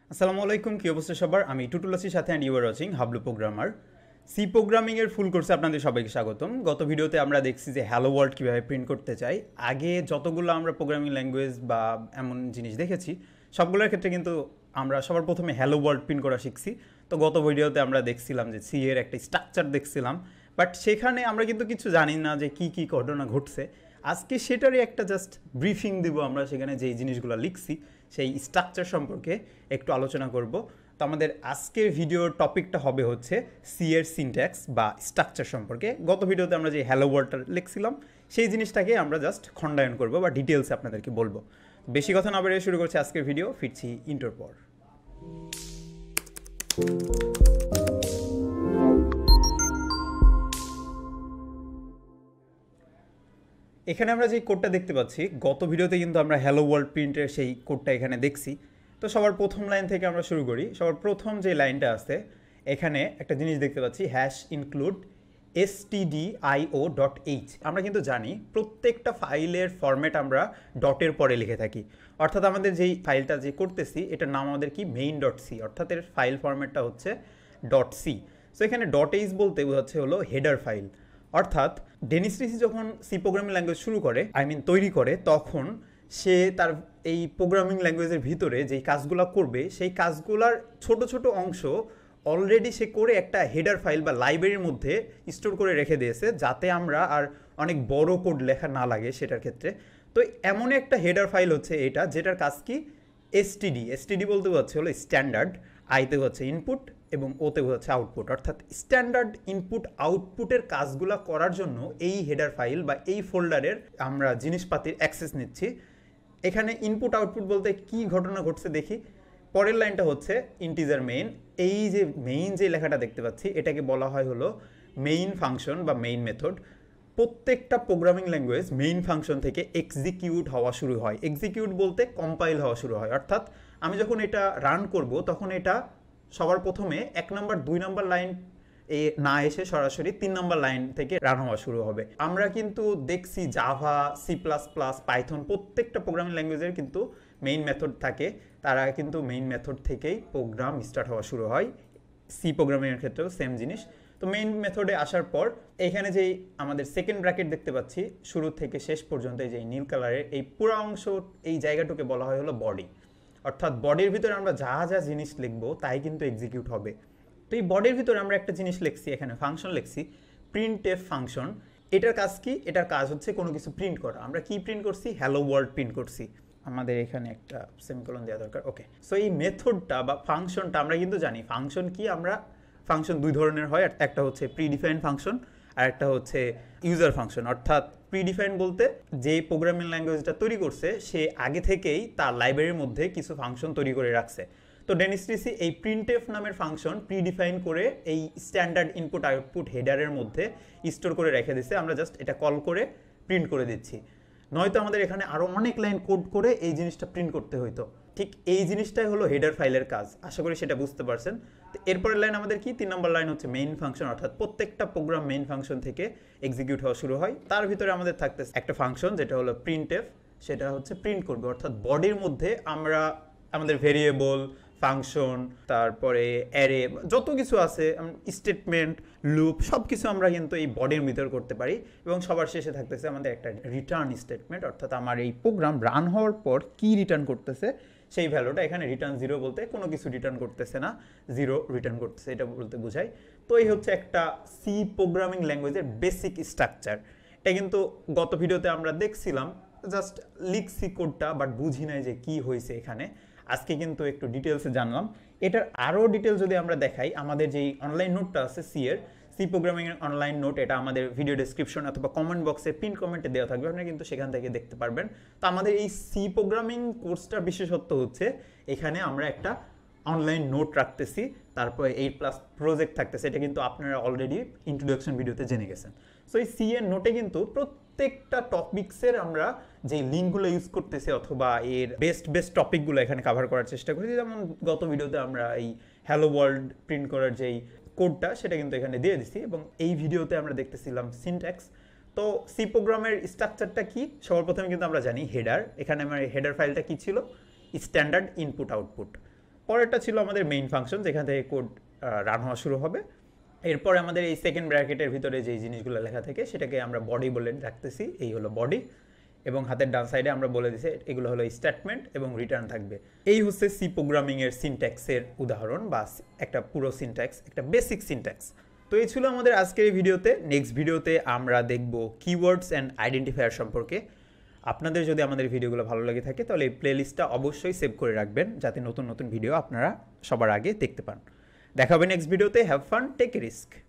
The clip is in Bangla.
আসসালামু আলাইকুম, কি অবস্থা সবার? আমি টুটুল আছির সাথে and you are watching Hablu programmer. C programming এর ফুল কোর্সে আপনাদের সবাইকে স্বাগতম। গত ভিডিওতে আমরা দেখছি যে হ্যালো ওয়ার্ল্ড কীভাবে প্রিন্ট করতে চাই। আগে যতগুলো আমরা প্রোগ্রামিং ল্যাঙ্গুয়েজ বা এমন জিনিস দেখেছি সবগুলোর ক্ষেত্রে কিন্তু আমরা সবার প্রথমে হ্যালো ওয়ার্ল্ড প্রিন্ট করা শিখছি। তো গত ভিডিওতে আমরা দেখছিলাম যে সি এর একটা স্ট্রাকচার দেখছিলাম, বাট সেখানে আমরা কিন্তু কিছু জানি না যে কি কি ঘটনা ঘটছে। আজকে সেটারই একটা জাস্ট ব্রিফিং দিব। আমরা সেখানে যেই জিনিসগুলো লিখছি সেই স্ট্রাকচার সম্পর্কে একটু আলোচনা করব। তো আমাদের আজকের ভিডিওর টপিকটা হবে হচ্ছে সি এর সিনট্যাক্স বা স্ট্রাকচার সম্পর্কে। গত ভিডিওতে আমরা যে হ্যালো ওয়ার্ল্ডটা লিখছিলাম সেই জিনিসটাকে আমরা জাস্ট খণ্ডায়ন করব বা ডিটেলসে আপনাদেরকে বলবো। বেশি কথা না বেরিয়ে শুরু করছি আজকের ভিডিও। ফিরছি ইন্টোর পর। এখানে আমরা যে কোডটা দেখতে পাচ্ছি, গত ভিডিওতে কিন্তু আমরা হ্যালো ওয়ার্ল্ড প্রিন্টের সেই কোডটা এখানে দেখছি। তো সবার প্রথম লাইন থেকে আমরা শুরু করি। সবার প্রথম যে লাইনটা আছে এখানে একটা জিনিস দেখতে পাচ্ছি, হ্যাশ ইনক্লুড stdio.h। আমরা কিন্তু জানি প্রত্যেকটা ফাইলের ফরম্যাট আমরা ডটের পরে লিখে থাকি। অর্থাৎ আমাদের যেই ফাইলটা যে করতেছি এটার নাম আমাদের কি main.c, অর্থাৎ এর ফাইল ফরম্যাটটা হচ্ছে .c। সো এখানে .h বলতে বোঝাচ্ছে হলো হেডার ফাইল। অর্থাৎ ডেনিস রিসি যখন সি প্রোগ্রামিং ল্যাঙ্গুয়েজ শুরু করে, তৈরি করে, তখন সে তার এই প্রোগ্রামিং ল্যাঙ্গুয়েজের ভিতরে যেই কাজগুলো করবে সেই কাজগুলোর ছোট ছোট অংশ অলরেডি সে করে একটা হেডার ফাইল বা লাইব্রেরির মধ্যে স্টোর করে রেখে দিয়েছে, যাতে আমরা আর অনেক বড় কোড লেখা না লাগে সেটার ক্ষেত্রে। তো এমন একটা হেডার ফাইল হচ্ছে এটা, যেটার কাজ কি এসটিডি বলতে হচ্ছে হলো স্ট্যান্ডার্ড, আইতে হচ্ছে ইনপুট এবং ওতে হচ্ছে আউটপুট। অর্থাৎ স্ট্যান্ডার্ড ইনপুট আউটপুটের কাজগুলো করার জন্য এই হেডার ফাইল বা এই ফোল্ডারের আমরা জিনিসপাতির অ্যাক্সেস নিচ্ছি। এখানে ইনপুট আউটপুট বলতে কি ঘটনা ঘটছে দেখি। পরের লাইনটা হচ্ছে ইন্টিজার মেইন। এই যে মেইন যে লেখাটা দেখতে পাচ্ছি এটাকে বলা হয় হলো মেইন ফাংশন বা মেইন মেথড। প্রত্যেকটা প্রোগ্রামিং ল্যাঙ্গুয়েজ মেইন ফাংশন থেকে এক্সিকিউট হওয়া শুরু হয়। এক্সিকিউট বলতে কম্পাইল হওয়া শুরু হয়। অর্থাৎ আমি যখন এটা রান করব তখন এটা সবার প্রথমে 1 নম্বর 2 নম্বর লাইন না এসে সরাসরি 3 নম্বর লাইন থেকে রান হওয়া শুরু হবে। আমরা কিন্তু দেখছি Java, C plus plus, Python প্রত্যেকটা প্রোগ্রামিং ল্যাঙ্গুয়েজের কিন্তু মেইন মেথড থাকে। তারা কিন্তু মেইন মেথড থেকেই প্রোগ্রাম স্টার্ট হওয়া শুরু হয়। সি প্রোগ্রামিংয়ের ক্ষেত্রেও সেম জিনিস। তো মেইন মেথডে আসার পর এখানে যেই আমাদের সেকেন্ড ব্র্যাকেট দেখতে পাচ্ছি শুরু থেকে শেষ পর্যন্ত, এই যে নীল কালারের এই পুরো অংশ, এই জায়গাটুকে বলা হয় হলো বডি। অর্থাৎ বডির ভিতরে আমরা যা যা জিনিস লিখবো তাই কিন্তু এক্সিকিউট হবে। তো এই বডির ভিতরে আমরা একটা জিনিস লিখছি, এখানে ফাংশন লিখছি প্রিন্টএফ ফাংশন। এটার কাজ কি? এটার কাজ হচ্ছে কোনো কিছু প্রিন্ট করা। আমরা কি প্রিন্ট করছি? হ্যালো ওয়ার্ল্ড প্রিন্ট করছি। আমাদের এখানে একটা সেমিকোলন দেওয়া দরকার। ওকে, সো এই মেথডটা বা ফাংশনটা আমরা কিন্তু জানি ফাংশন কি। আমরা ফাংশন দুই ধরনের হয়, একটা হচ্ছে প্রিডিফাইন্ড ফাংশন আর একটা হচ্ছে ইউজার ফাংশন। অর্থাৎ প্রিডিফাইন্ড বলতে যে প্রোগ্রামিং ল্যাঙ্গুয়েজটা তৈরি করছে সে আগে থেকেই তার লাইব্রেরির মধ্যে কিছু ফাংশন তৈরি করে রাখছে। তো ডেনিস রিসি এই প্রিন্টএফ নামের ফাংশন প্রিডিফাইন করে এই স্ট্যান্ডার্ড ইনপুট আউটপুট হেডারের মধ্যে স্টোর করে রেখে দিচ্ছে। আমরা জাস্ট এটা কল করে প্রিন্ট করে দিচ্ছি। নয়তো আমাদের এখানে আরও অনেক লাইন কোড করে এই জিনিসটা প্রিন্ট করতে হইতো। ঠিক এই জিনিসটাই হলো হেডার ফাইলের কাজ। আশা করি সেটা বুঝতে পারছেন। তো এরপরের লাইন আমাদের কি? 3 নম্বর লাইন হচ্ছে মেইন ফাংশন। অর্থাৎ প্রত্যেকটা প্রোগ্রাম মেইন ফাংশন থেকে এক্সিকিউট হওয়া শুরু হয়। তার ভিতরে আমাদের থাকতেছে একটা ফাংশন যেটা হলো প্রিন্টএফ, সেটা হচ্ছে প্রিন্ট করবে। অর্থাৎ বডির মধ্যে আমরা আমাদের ভেরিয়েবল, ফাংশন, তারপরে অ্যারে, যত কিছু আছে, স্টেটমেন্ট, লুপ, সব কিছু আমরা কিন্তু এই বডির ভিতর করতে পারি। এবং সবার শেষে থাকতেছে আমাদের একটা রিটার্ন স্টেটমেন্ট। অর্থাৎ আমার এই প্রোগ্রাম রান হওয়ার পর কি রিটার্ন করতেছে সেই ভ্যালুটা। এখানে রিটার্ন 0 বলতে কোনো কিছু রিটার্ন করতেছে না, 0 রিটার্ন করতেছে, এটা বলতে বোঝায়। তো এই হচ্ছে একটা সি প্রোগ্রামিং ল্যাঙ্গুয়েজের বেসিক স্ট্রাকচার। এটা কিন্তু গত ভিডিওতে আমরা দেখছিলাম, জাস্ট লিখছি কোডটা, বাট বুঝি নাই যে কি হয়েছে এখানে। আজকে কিন্তু একটু ডিটেলসে জানলাম। এটার আরও ডিটেলস যদি আমরা দেখাই, আমাদের যেই অনলাইন নোটটা আছে সি প্রোগ্রামিংয়ের অনলাইন নোট, এটা আমাদের ভিডিও ডেসক্রিপশন অথবা কমেন্ট বক্সে পিন কমেন্টে দেওয়া থাকবে, আপনারা কিন্তু সেখান থেকে দেখতে পারবেন। তো আমাদের এই সি প্রোগ্রামিং কোর্সটার বিশেষত্ব হচ্ছে এখানে আমরা একটা অনলাইন নোট রাখতেছি, তারপরে 8+ প্রজেক্ট থাকতেছে। এটা কিন্তু আপনারা অলরেডি ইন্ট্রোডাকশন ভিডিওতে জেনে গেছেন। সো এই সি এর নোটে কিন্তু প্রত্যেকটা টপিক্সের আমরা যে লিঙ্কগুলো ইউজ করতেছি অথবা এর বেস্ট টপিকগুলো এখানে কভার করার চেষ্টা করেছি। যেমন গত ভিডিওতে আমরা এই হ্যালো ওয়ার্ল্ড প্রিন্ট করার যেই কোডটা সেটা কিন্তু এখানে দিয়ে দিছি, এবং এই ভিডিওতে আমরা দেখতেছিলাম সিনট্যাক্স। তো সি প্রোগ্রামের স্ট্রাকচারটা কি? সবার প্রথমে কিন্তু আমরা জানি হেডার। এখানে আমার হেডার ফাইলটা কি ছিল? Standard input output. পরেরটা ছিল আমাদের মেইন ফাংশন, যেখান থেকে কোড রান হওয়া শুরু হবে। এরপরে আমাদের এই সেকেন্ড ব্র্যাকেটের ভিতরে যেই জিনিসগুলো লেখা থাকে সেটাকে আমরা বডি বলে রাখতেছি, এই হলো বডি। এবং হাতের ডান সাইডে আমরা বলে দিছি এগুলো হলো স্টেটমেন্ট এবং রিটার্ন থাকবে। এই হচ্ছে সি প্রোগ্রামিংয়ের সিনট্যাক্সের উদাহরণ বা একটা পুরো সিনট্যাক্স, একটা বেসিক সিনট্যাক্স। তো এই ছিল আমাদের আজকের এই ভিডিওতে। নেক্সট ভিডিওতে আমরা দেখব কিওয়ার্ডস অ্যান্ড আইডেন্টিফায়ার সম্পর্কে। আপনাদের যদি আমাদের ভিডিওগুলো ভালো লাগে থাকে তাহলে এই প্লেলিস্টটা অবশ্যই সেভ করে রাখবেন, যাতে নতুন নতুন ভিডিও আপনারা সবার আগে দেখতে পান। দেখা হবে নেক্সট ভিডিওতে। Have fun, take a risk.